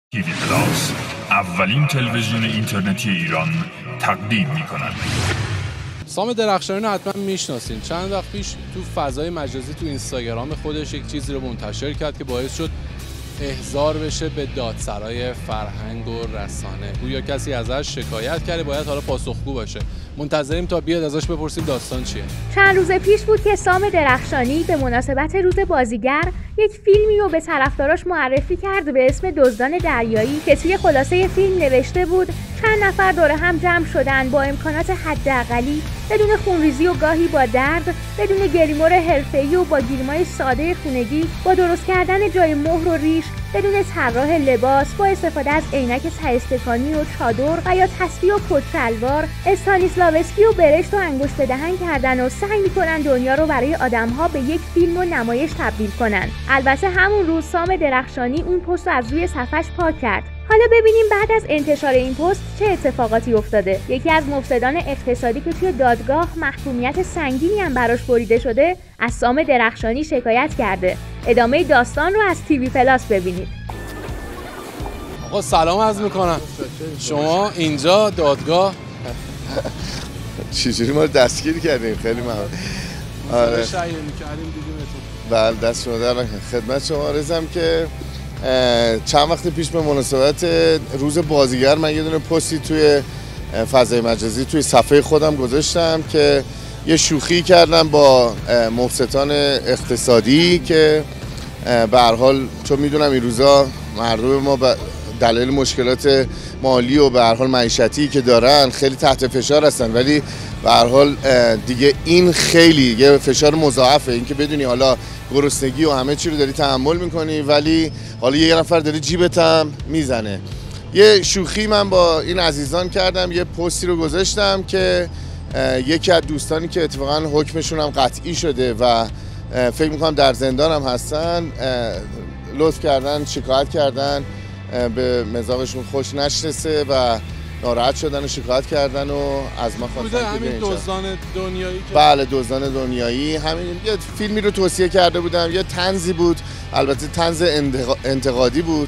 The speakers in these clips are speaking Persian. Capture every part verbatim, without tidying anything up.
تیوی پلاس اولین تلویزیون اینترنتی ایران تقدیم می‌کند. سام درخشانی رو حتما میشناسین. چند وقت پیش تو فضای مجازی تو اینستاگرام خودش یک چیزی رو منتشر کرد که باعث شد احضار بشه به دادسرای فرهنگ و رسانه. گویا کسی ازش شکایت کرده، باید حالا پاسخگو باشه. منتظریم تا بیاد ازش بپرسیم داستان چیه. چند روز پیش بود که سام درخشانی به مناسبت روز بازیگر یک فیلمی رو به طرفداراش معرفی کرد به اسم دزدان دریایی که توی خلاصه فیلم نوشته بود چند نفر دور هم جمع شدن با امکانات حداقلی، بدون خونریزی و گاهی با درد، بدون گریمور حرفه‌ای و با گیرمای ساده خونگی، با درست کردن جای مهر و ریش، بدون طراح لباس، با استفاده از عینک ته استکانی و چادر و یا تسبیح و کت‌شلوار، استانیسلاوسکی و برشت و انگشت دهن کردن و سعی می‌کنن دنیا رو برای آدم‌ها به یک فیلم و نمایش تبدیل کنن. البته همون روز سام درخشانی اون پست رو از روی صفحش پاک کرد. حالا ببینیم بعد از انتشار این پست چه اتفاقاتی افتاده. یکی از مفسدان اقتصادی که توی دادگاه محکومیت سنگینی هم براش بریده شده، از سام درخشانی شکایت کرده. ادامه داستان رو از تیوی پلاس ببینید. آقا سلام عرض میکنم. شما اینجا دادگاه چجوری ما رو دستگیر کردیم؟ خیلی ممنون. آره شایعه می‌کردیم دیدیمتون. بله دست شما در خدمت شما عرضم که چند وقت پیش به مناسبت روز بازیگر من یه دونه پستی توی فضای مجازی توی صفحه خودم گذاشتم که یه شوخی کردم با مفسدان اقتصادی که به هر حال چون میدونم این روزا مردم ما به دلیل مشکلات مالی و به هر حال معیشتی که دارن خیلی تحت فشار هستن، ولی به هر حال دیگه این خیلی یه فشار مضاعفه. این که بدونی حالا گرسنگی و همه چی رو داری تحمل میکنی ولی حالا یه نفر داره جیبت هم میزنه. یه شوخی من با این عزیزان کردم، یه پستی رو گذاشتم که یکی از دوستانی که اتفاقا حکمشون هم قطعی شده و فکر میکنم در زندان هم هستن لطف کردن، شکایت کردن، به مزاقشون خوش نشسته و ناراحت شدن و شکایت کردن و از ما خواستن که همین دزدان دنیایی که بله دزدان دنیایی همین یه فیلمی رو توصیه کرده بودم، یه طنزی بود، البته طنز انتقادی بود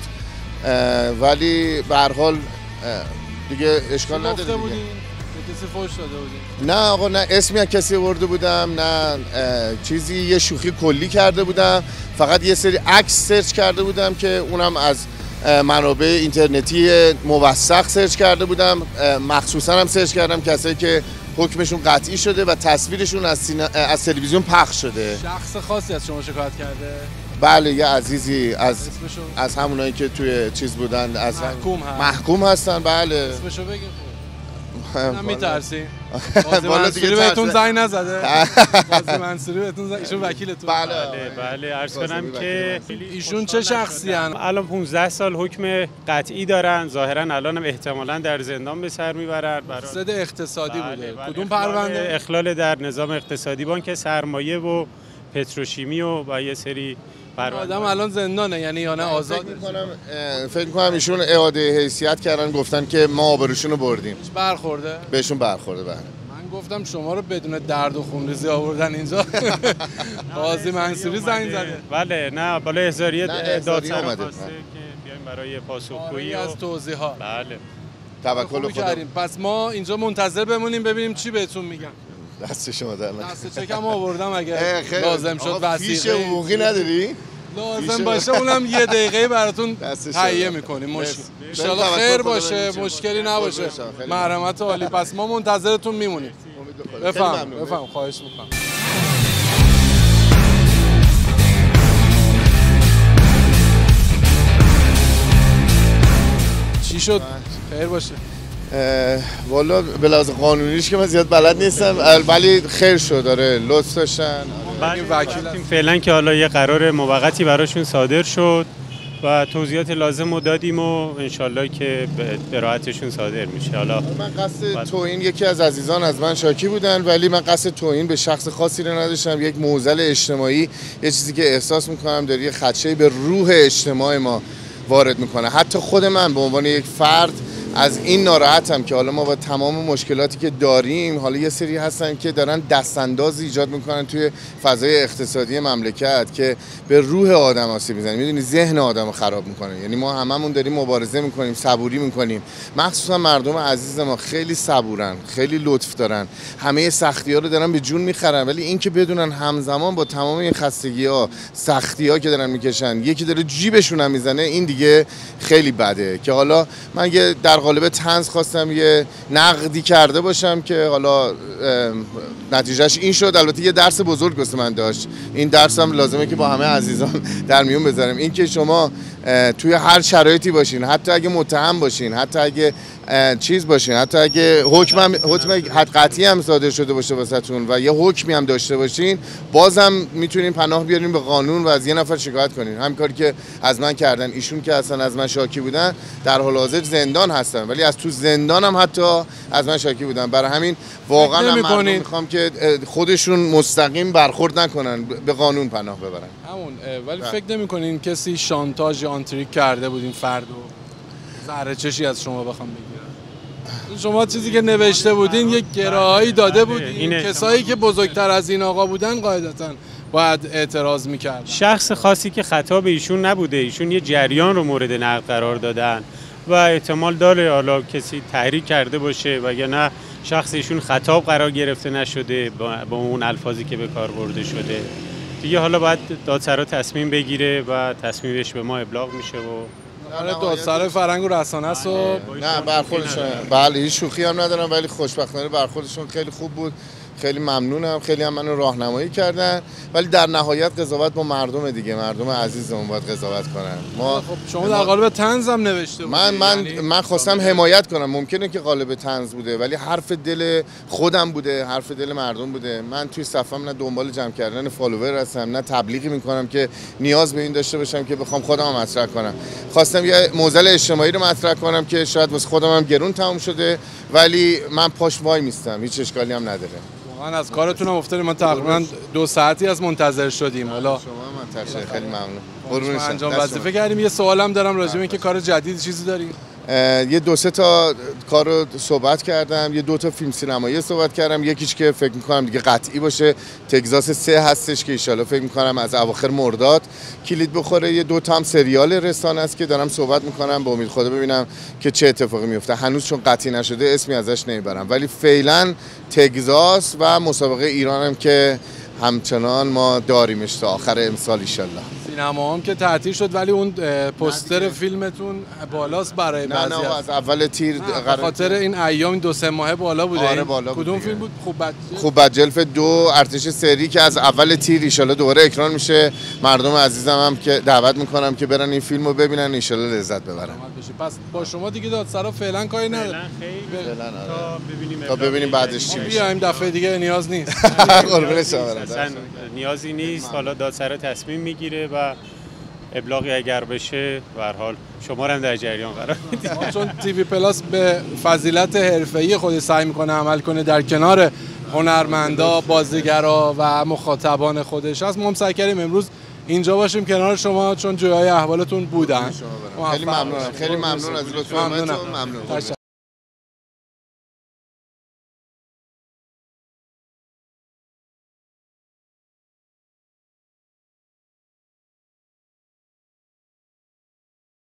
ولی به هر حال دیگه اشکال نداره دیگه. کسی فوش داده بودین؟ نه آقا، نه اسمی از کسی آورده بودم، نه چیزی، یه شوخی کلی کرده بودم، فقط یه سری عکس سرچ کرده بودم که اونم از منابع اینترنتی موثق سرچ کرده بودم، مخصوصا هم سرچ کردم کسایی که حکمشون قطعی شده و تصویرشون از, سینا... از تلویزیون پخش شده. شخص خاصی از شما شکایت کرده؟ بله یه عزیزی از اسمشون؟ از همونایی که توی چیز بودن، از محکوم هست. محکوم هستن. بله اسمشو بگیم. من میترسیم. بازی منصوری بهتون زنگ نزده؟ بازی منصوری بهتون زنگ، ایشون وکیلتون؟ بله بله عرض کنم که ایشون چه شخصی هستن؟ الان پانزده سال حکم قطعی دارن، ظاهرا الان هم احتمالاً در زندان به سر میبرن. مفسد اقتصادی بله بوده. بله. کدوم پرونده؟ اخلال در نظام اقتصادی، بانک سرمایه و پتروشیمی و با یه سری آدم الان زندانه یعنی یا نه آزاد؟ فکر می‌کنم فکر می‌کنم ایشون اعاده حیثیت کردن، گفتن که ما آبروشون رو بردیم. برخورده؟ بهشون برخورده. بله من گفتم شما رو بدون درد و خونریزی آوردن اینجا. قاضی منصوری زنگ زده. بله نه بالا احضاریه دادسرا اومده خواسته که بیایم برای پاسخگویی از توضیحات. بله توکل خدا. پس ما اینجا منتظر بمونیم ببینیم چی بهتون میگن. دست شما در نکنه. دست چکم آوردم اگه لازم شد وثیقه. فیش حقوقی نداری؟ لازم باشه اونم یه دقیقه براتون تهیه میکنیم. مشکل ان شاءالله خیر باشه، مشکلی نباشه. مرحمت عالی. پس ما منتظرتون میمونیم. بفهم بفهم خواهش میکنم. چی شد؟ خیر باشه. والا به لحاظ قانونیش که من زیاد بلد نیستم ولی خیر شد. داره لطف داشتن. بله وکیل فعلا که حالا یه قرار موقتی براشون صادر شد و توضیحات لازم رو دادیم و انشالله که به راحتشون صادر میشه. حالا من قصد توهین، یکی از عزیزان از من شاکی بودن ولی من قصد توهین به شخص خاصی رو نداشتم. یک معضل اجتماعی، یه چیزی که احساس میکنم داره یه خدشه‌ای به روح اجتماع ما وارد میکنه. حتی خود من به عنوان یک فرد از این ناراحتم که حالا ما با تمام مشکلاتی که داریم، حالا یه سری هستن که دارن دستاندازی ایجاد میکنن توی فضای اقتصادی مملکت که به روح آدم آسیب میزنه، میدونی ذهن آدمو خراب میکنه. یعنی ما هممون داریم مبارزه میکنیم، صبوری میکنیم، مخصوصا مردم عزیز ما خیلی صبورن، خیلی لطف دارن، همه سختی‌ها رو دارن به جون میخرن، ولی این که بدونن همزمان با تمام این خستگی‌ها، سختی‌ها که دارن میکشن، یکی داره جیبشون هم میزنه، این دیگه خیلی بده. که حالا من یه در قالب طنز خواستم یه نقدی کرده باشم که حالا نتیجهش این شد. البته یه درس بزرگ واسه من داشت، این درس هم لازمه که با همه عزیزان در میون بذارم، این که شما توی هر شرایطی باشین، حتی اگه متهم باشین، حتی اگه چیز باشین، حتی اگه حکم هم حکم قطعی هم صادر شده باشه واسهتون و یه حکمی هم داشته باشین، بازم میتونین پناه بیارین به قانون و از یه نفر شکایت کنین. همین کاری که از من کردن ایشون، که اصلا از من شاکی بودن، در حال حاضر زندان هستن، ولی از تو زندان هم حتی از من شاکی بودن. برای همین واقعا من مردم میخوام که خودشون مستقیم برخورد نکنن، به قانون پناه ببرن. همون. ولی فکر نمی‌کنین کسی شانتاژ یا آنتریک کرده بود این فردو ذره چشی از شما بخوام بگیرن؟ شما چیزی که نوشته بودین یک گراهایی داده بودین، کسایی که بزرگتر از این آقا بودن قاعدتاً باید اعتراض میکرد. شخص خاصی که خطاب ایشون نبوده، ایشون یه جریان رو مورد نقد قرار دادن و احتمال داره حالا کسی تحریک کرده باشه و یا نه شخص ایشون خطاب قرار گرفته نشده با اون الفاظی که به کار برده شده. دیگه حالا باید دادسرا تصمیم بگیره و تصمیمش به ما ابلاغ میشه و آره دادسرای فرهنگ و رسانه است و نه برخوردشون، بله هیچ شوخی هم ندارم، ولی خوشبختانه برخوردشون خیلی خوب بود، خیلی ممنونم، خیلی هم منو راهنمایی کردن، ولی در نهایت قضاوت با مردم دیگه، مردم عزیزمون باید قضاوت کنن. ما خب شما در قالب طنز هم نوشته بودید. من من من خواستم حمایت کنم، ممکنه که قالب طنز بوده ولی حرف دل خودم بوده، حرف دل مردم بوده. من توی صفم نه دنبال جمع کردن فالوور هستم، نه تبلیغی میکنم که نیاز به این داشته باشم که بخوام خودم هم مطرح کنم. خواستم یه معضل اجتماعی رو مطرح کنم که شاید واسه خودم هم گرون تموم شده، ولی من پاش وای میستم، هیچ اشکالی هم نداره. من از کارتون هم افتادیم، ما تقریبا دو ساعتی از منتظر شدیم. حالا شما من تشکر، خیلی ممنون. قربونش انجام وظیفه کردیم. یه سوالم دارم راجع به اینکه کار جدید چیزی داریم؟ یه دو سه تا کار رو صحبت کردم، یه دو تا فیلم سینمایی صحبت کردم، یکیش که فکر میکنم دیگه قطعی باشه تگزاس سه هستش که ایشالا فکر میکنم از اواخر مرداد کلید بخوره. یه دو تا هم سریال رسانه است که دارم صحبت میکنم، با امید خدا ببینم که چه اتفاقی میفته. هنوز چون قطعی نشده اسمی ازش نمیبرم، ولی فعلا تگزاس و مسابقه ایرانم که همچنان ما داریمش تا آخر امسال ایشالله. سینما هم که تعطیل شد ولی اون پوستر فیلمتون بالاست برای نه بعضی نه از اول تیر به خاطر این ایام دو سه ماه بالا بوده. آره بالا کدوم بود فیلم بود؟ خوب بد خوب بدجلف دو ارتش سری که از اول تیر ایشالله دوباره اکران میشه. مردم عزیزم هم که دعوت میکنم که برن این فیلمو ببینن، ایشالله لذت ببرن. پس با شما دیگه دادسرا فعلا کاری نداره. فعلا خیلی تا ببینیم تا ببینیم بعدش چی میشه. بیایم دفعه دیگه نیاز نیست. قربون شما. اصلا نیازی نیست. حالا دادسرا تصمیم میگیره و ابلاغی اگر بشه به هر حال شما رو هم در جریان قرار میدیم. چون تیوی پلاس به فضیلت حرفه‌ای خودی سعی میکنه عمل کنه، در کنار هنرمندا، بازیگرا و مخاطبان خودش هست. ما هم سعی کردیم امروز اینجا باشیم کنار شما، چون جویای احوالتون بودن. خیلی ممنونم، خیلی ممنون از لطفتون. ممنون.